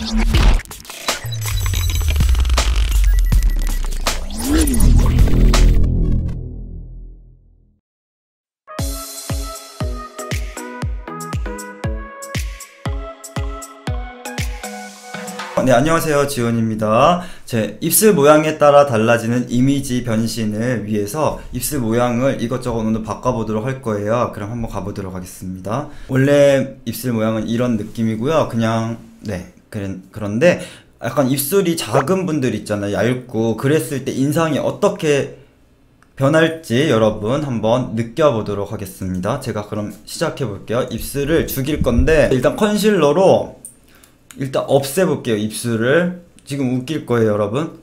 네, 안녕하세요. 지원입니다. 제 입술 모양에 따라 달라지는 이미지 변신을 위해서 입술 모양을 이것저것 오늘 바꿔보도록 할 거예요. 그럼 한번 가보도록 하겠습니다. 원래 입술 모양은 이런 느낌이고요. 그냥 그런데 약간 입술이 작은 분들 있잖아요. 얇고 그랬을 때 인상이 어떻게 변할지 여러분 한번 느껴보도록 하겠습니다. 제가 그럼 시작해 볼게요. 입술을 죽일 건데 일단 컨실러로 일단 없애볼게요. 입술을. 지금 웃길 거예요 여러분.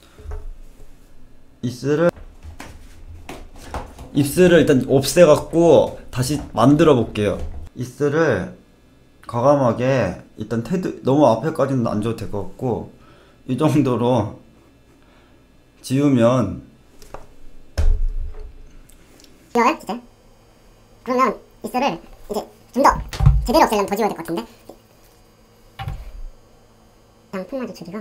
입술을 일단 없애갖고 다시 만들어 볼게요. 입술을 과감하게 일단 너무 앞에까지는 안 줘도 될 것 같고 이 정도로 지우면 지워요? 진짜? 그러면 입술을 이제 좀 더 제대로 없애려면 더 지워야 될 것 같은데? 그냥 폼마저 주기가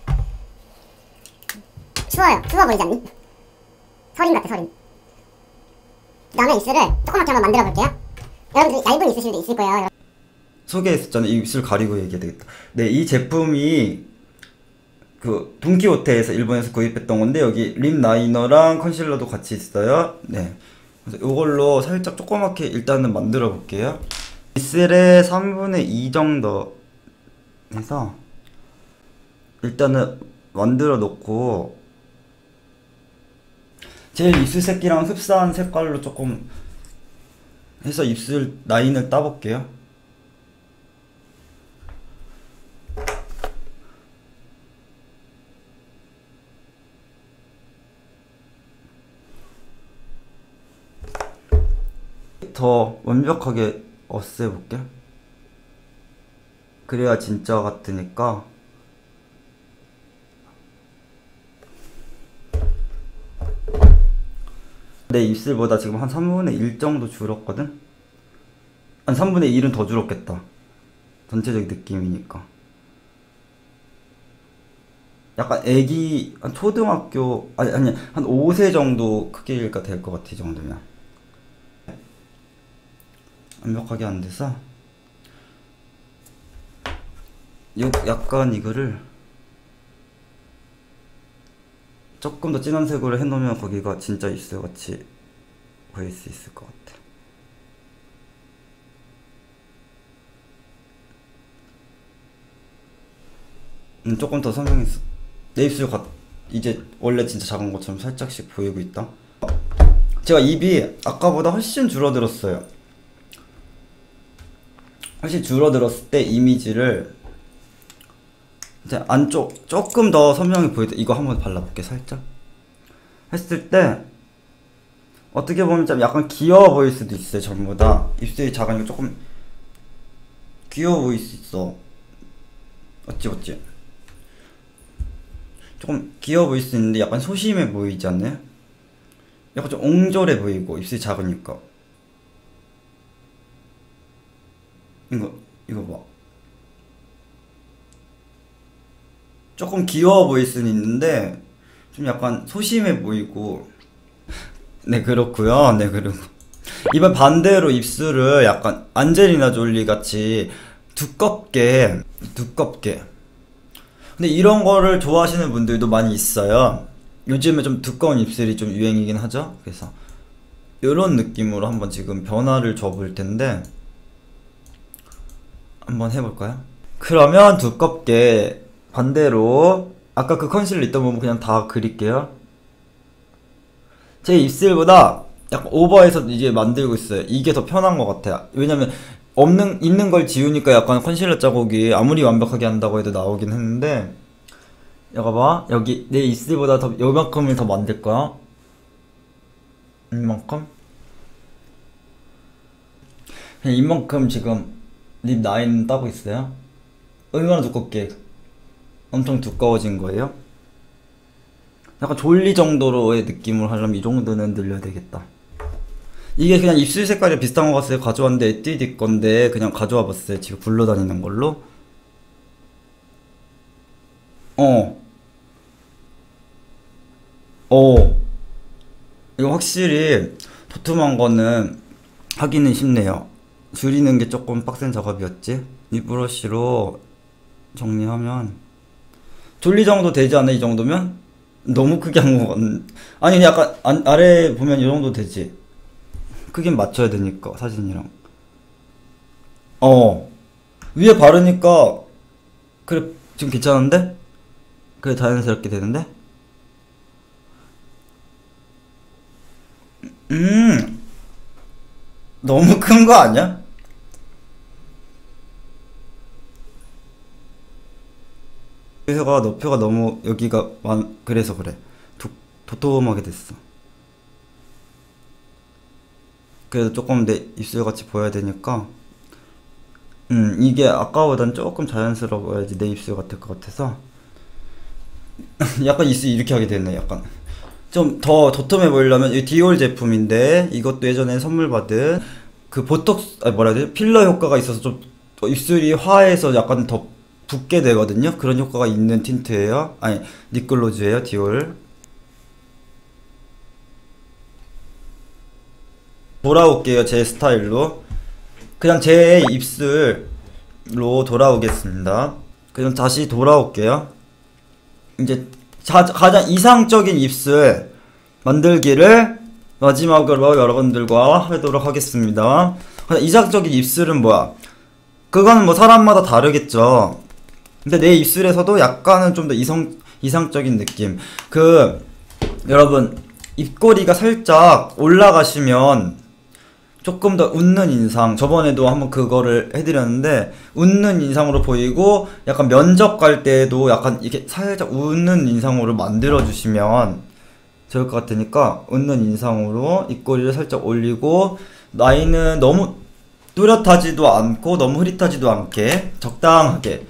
추워 보이지 않니? 서린 같아, 서린. 그 다음에 입술을 조그맣게 한번 만들어 볼게요. 여러분들 얇은 입술도 있을 거예요. 소개했었잖아요. 이 입술 가리고 얘기해야 되겠다. 네, 이 제품이 그 돈키호테에서 일본에서 구입했던 건데 여기 립 라이너랑 컨실러도 같이 있어요. 네, 그래서 이걸로 살짝 조그맣게 일단은 만들어 볼게요. 입술의 3분의 2 정도 해서 일단은 만들어 놓고 제일 입술 색이랑 흡사한 색깔로 조금 해서 입술 라인을 따볼게요. 더 완벽하게 없애볼게. 그래야 진짜 같으니까. 내 입술보다 지금 한 3분의 1 정도 줄었거든? 한 3분의 1은 더 줄었겠다. 전체적인 느낌이니까. 약간 애기, 한 초등학교, 아니, 한 5세 정도 크기가 될 것 같아, 이 정도면. 완벽하게 안 돼서. 약간 이거를 조금 더 진한 색으로 해놓으면 거기가 진짜 입술같이 보일 수 있을 것 같아. 조금 더 선명했어. 내 입술 이제 원래 진짜 작은 것처럼 살짝씩 보이고 있다. 제가 입이 아까보다 훨씬 줄어들었어요. 훨씬 줄어들었을 때 이미지를 이제 안쪽 조금 더 선명해 보이다. 이거 한번 발라볼게. 살짝 했을 때 어떻게 보면 좀 약간 귀여워 보일 수도 있어요. 전보다 입술이 작으니까 조금 귀여워 보일 수 있어. 어찌 조금 귀여워 보일 수 있는데 약간 소심해 보이지 않나요? 약간 좀 옹졸해 보이고 입술이 작으니까. 이거 봐. 조금 귀여워 보일 수는 있는데 좀 약간 소심해 보이고. 네, 그렇고요. 네, 그리고 이번 반대로 입술을 약간 안젤리나 졸리 같이 두껍게 근데 이런 거를 좋아하시는 분들도 많이 있어요. 요즘에 좀 두꺼운 입술이 좀 유행이긴 하죠. 그래서 이런 느낌으로 한번 지금 변화를 줘 볼 텐데 한번 해볼까요? 그러면 두껍게 반대로 아까 그 컨실러 있던 부분 그냥 다 그릴게요. 제 입술보다 약간 오버해서 이제 만들고 있어요. 이게 더 편한 것 같아요. 왜냐면 있는 걸 지우니까 약간 컨실러 자국이 아무리 완벽하게 한다고 해도 나오긴 했는데 여기 봐. 여기 내 입술보다 더 요만큼을 더 만들 거야. 이만큼? 그냥 이만큼 지금 립 라인 따고 있어요. 얼마나 두껍게 엄청 두꺼워진 거예요. 약간 졸리 정도로의 느낌을 하려면 이 정도는 늘려야 되겠다. 이게 그냥 입술 색깔이 비슷한 것 같아서 가져왔는데 에뛰드 건데 그냥 가져와 봤어요. 지금 굴러다니는 걸로. 어, 어. 이거 확실히 도톰한 거는 하기는 쉽네요. 줄이는 게 조금 빡센 작업이었지. 이 브러쉬로 정리하면 둘리 정도 되지 않아? 이 정도면? 너무 크게 한 거 같... 아니 약간 아래 보면 이 정도 되지. 크긴 맞춰야 되니까 사진이랑. 어, 위에 바르니까 그래 지금 괜찮은데? 그래 자연스럽게 되는데? 음 너무 큰 거 아니야? 여기서가 높이가 너무 여기가 그래서 그래. 도톰하게 됐어. 그래도 조금 내 입술 같이 보여야 되니까 이게 아까보단 조금 자연스러워야지 내 입술 같을 것 같아서 약간 입술 이렇게 하게 되네. 약간 좀 더 도톰해 보이려면 이 디올 제품인데 이것도 예전에 선물 받은 그 보톡스 아니 뭐라 해야 되지? 필러 효과가 있어서 좀 입술이 화해서 약간 더 붓게 되거든요. 그런 효과가 있는 틴트예요. 아니 립글로즈예요. 디올. 돌아올게요. 제 스타일로. 그냥 제 입술로 돌아오겠습니다. 그냥 다시 돌아올게요. 이제 가장 이상적인 입술 만들기를 마지막으로 여러분들과 하도록 하겠습니다. 그냥 이상적인 입술은 뭐야? 그거는 뭐 사람마다 다르겠죠. 근데 내 입술에서도 약간은 좀 더 이상적인 느낌. 여러분, 입꼬리가 살짝 올라가시면 조금 더 웃는 인상, 저번에도 한번 그거를 해드렸는데 웃는 인상으로 보이고 약간 면접 갈 때도 약간 이렇게 살짝 웃는 인상으로 만들어 주시면 좋을 것 같으니까 웃는 인상으로 입꼬리를 살짝 올리고 라인은 너무 뚜렷하지도 않고 너무 흐릿하지도 않게 적당하게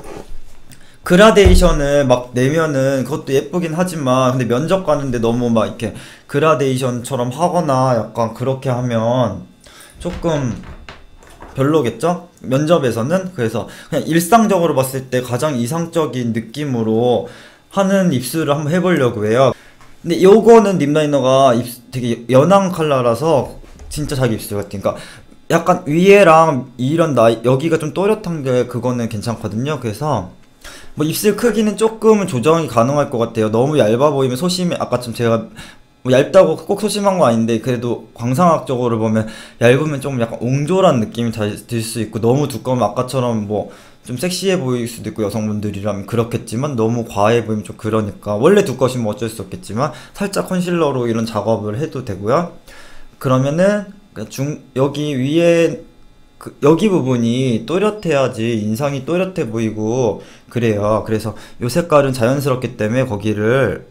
그라데이션을 막 내면은 그것도 예쁘긴 하지만 근데 면접 가는데 너무 막 이렇게 그라데이션처럼 하거나 약간 그렇게 하면 조금 별로겠죠? 면접에서는. 그래서 그냥 일상적으로 봤을 때 가장 이상적인 느낌으로 하는 입술을 한번 해보려고 해요. 근데 요거는 립라이너가 되게 연한 컬러라서 진짜 자기 입술 같아. 그러니까 약간 위에랑 이런 여기가 좀 또렷한 게 그거는 괜찮거든요. 그래서 뭐 입술 크기는 조금은 조정이 가능할 것 같아요. 너무 얇아 보이면 소심해. 아까좀 제가 뭐 얇다고 꼭 소심한 거 아닌데 그래도 광상학적으로 보면 얇으면 좀 약간 옹졸한 느낌이 들 수 있고 너무 두꺼우면 아까처럼 뭐 좀 섹시해 보일 수도 있고 여성분들이라면 그렇겠지만 너무 과해 보이면 좀 그러니까 원래 두꺼우시면 어쩔 수 없겠지만 살짝 컨실러로 이런 작업을 해도 되고요. 그러면은 여기 위에 여기 부분이 또렷해야지 인상이 또렷해 보이고 그래요. 그래서 요 색깔은 자연스럽기 때문에 거기를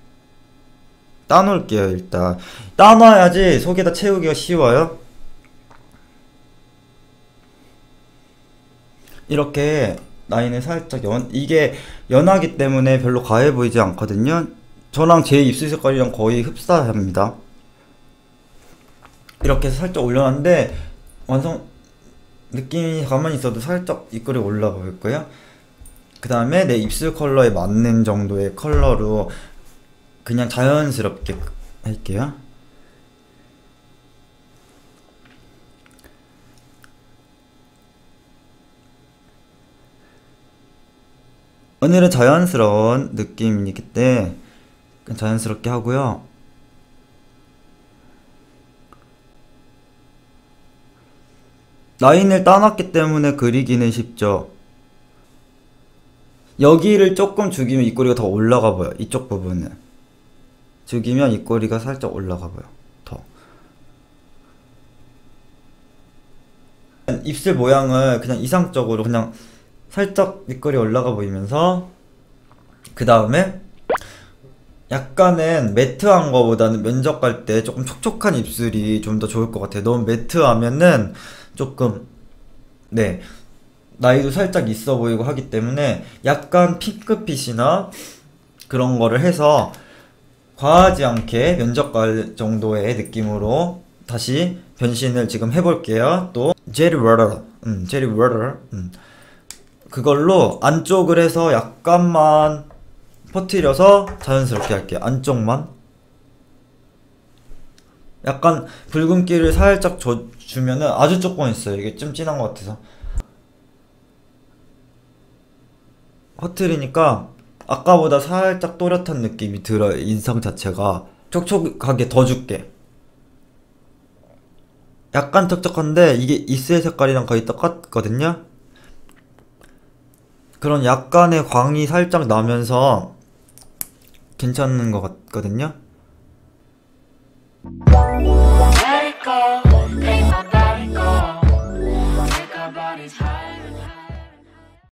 따놓을게요. 일단 따놔야지 속에다 채우기가 쉬워요. 이렇게 라인을 살짝 이게 연하기 때문에 별로 과해 보이지 않거든요. 저랑 제 입술 색깔이랑 거의 흡사합니다. 이렇게 해서 살짝 올려놨는데 완성 느낌이 가만히 있어도 살짝 입꼬리 올라 보일 거예요. 그 다음에 내 입술 컬러에 맞는 정도의 컬러로 그냥 자연스럽게 할게요. 오늘은 자연스러운 느낌이기 때문에 자연스럽게 하고요. 라인을 따놨기 때문에 그리기는 쉽죠. 여기를 조금 죽이면 입꼬리가 더 올라가 보여. 이쪽 부분은 죽이면 입꼬리가 살짝 올라가 보여. 더 입술 모양을 그냥 이상적으로 그냥 살짝 입꼬리 올라가 보이면서 그 다음에 약간은 매트한 거보다는 면접 갈 때 조금 촉촉한 입술이 좀 더 좋을 것 같아요. 너무 매트하면은 조금 네 나이도 살짝 있어 보이고 하기 때문에 약간 핑크빛이나 그런 거를 해서 과하지 않게 면접 갈 정도의 느낌으로 다시 변신을 지금 해볼게요. 또 제리 워터 그걸로 안쪽을 해서 약간만 퍼뜨려서 자연스럽게 할게요. 안쪽만. 약간 붉은기를 살짝 주면은 아주 조금 있어요. 이게 좀 진한 것 같아서. 퍼뜨리니까 아까보다 살짝 또렷한 느낌이 들어요. 인상 자체가. 촉촉하게 더 줄게. 약간 촉촉한데 이게 입술 색깔이랑 거의 똑같거든요. 그런 약간의 광이 살짝 나면서 괜찮은 것 같거든요. Let it go, make my body go. Make our bodies high.